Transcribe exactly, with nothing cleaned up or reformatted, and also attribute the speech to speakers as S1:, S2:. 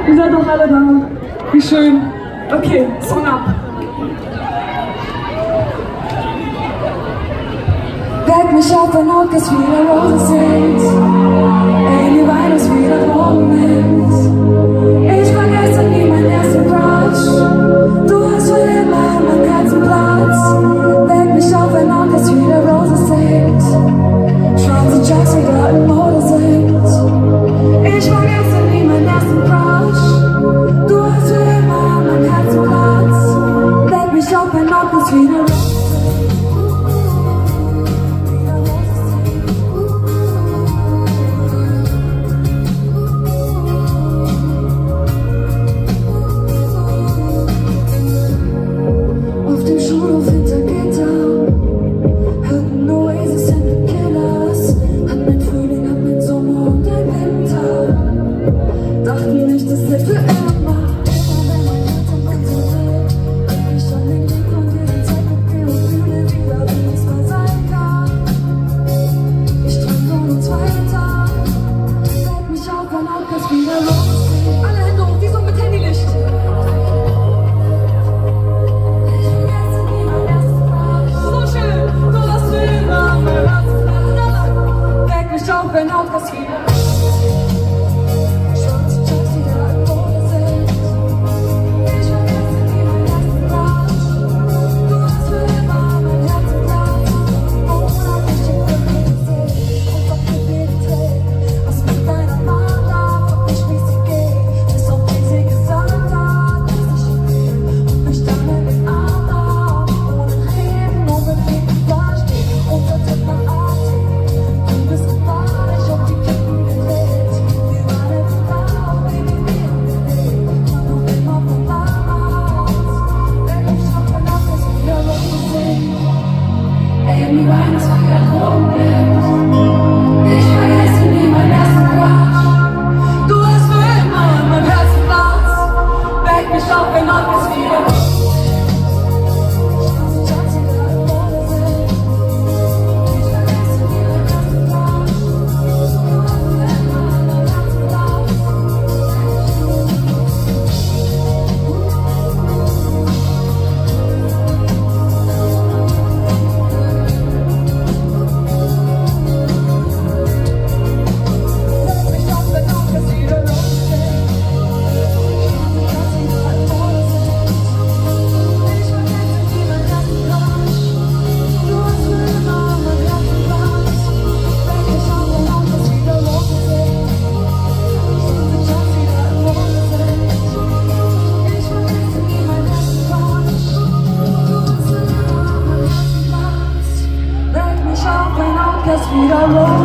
S1: Ihr seid doch alle da. Wie schön. Okay, Song ab.
S2: Weck mich auf, wenn Outcast wieder Rosen singt. Amy Winehouse wieder Drogen nimmt. Ich vergesse nie meinen ersten Crush. Du hast für immer in meinem Herzen Platz. Weck mich auf, wenn Outcast wieder Rosen singt. Schwarze Jacks wieder im Mode singt. Ich vergesse nie meinen ersten Crush. Du hast für immer in meinem Herzen Platz. Weck mich auf, wenn Outcast wieder Rosen singt. Wenn Outcast wieder schwarze Jacks wieder im Mode sind. Ich vergesse nie meinen ersten Crush. Du hast für immer mein Herz im Platz. Monatliche Glücklichkeit und doch Gebetität. Was mit deiner Mama und nicht wie sie geht. Bis auf die sie gesagt hat, dass ich ihn will und mich dann in den Arm nahm. Ohne Reden und mit Leben dasteht. Unter dem Atem. Du bist gefahren. Amy Winehouse wieder Drogen nimmt. Ich vergesse nie meinen ersten Crush. Du hast für immer in meinem Herzen Platz. Weck mich auf, wenn Outcast wieder schwarze Jacks wieder im Mode sind. Ich vergesse nie meinen ersten Crush. Du hast für immer in meinem Herzen Platz. Wieder los.